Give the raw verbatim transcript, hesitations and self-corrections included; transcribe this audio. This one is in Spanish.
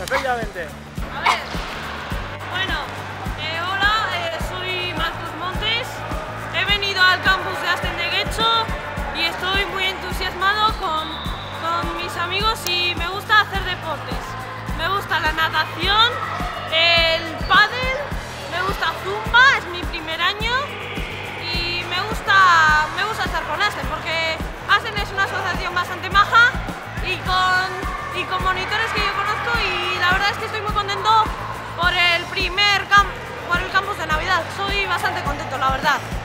Efectivamente. A ver, bueno, eh, hola, eh, soy Marcos Montes, he venido al campus de Asten de Getxo y estoy muy entusiasmado con, con mis amigos y me gusta hacer deportes. Me gusta la natación, el pádel, me gusta zumba, es mi primer año y me gusta, me gusta estar con Asten porque Asten es una asociación bastante maja y con... y con monitores que yo conozco y la verdad es que estoy muy contento por el primer camp por el campus de Navidad. Soy bastante contento, la verdad.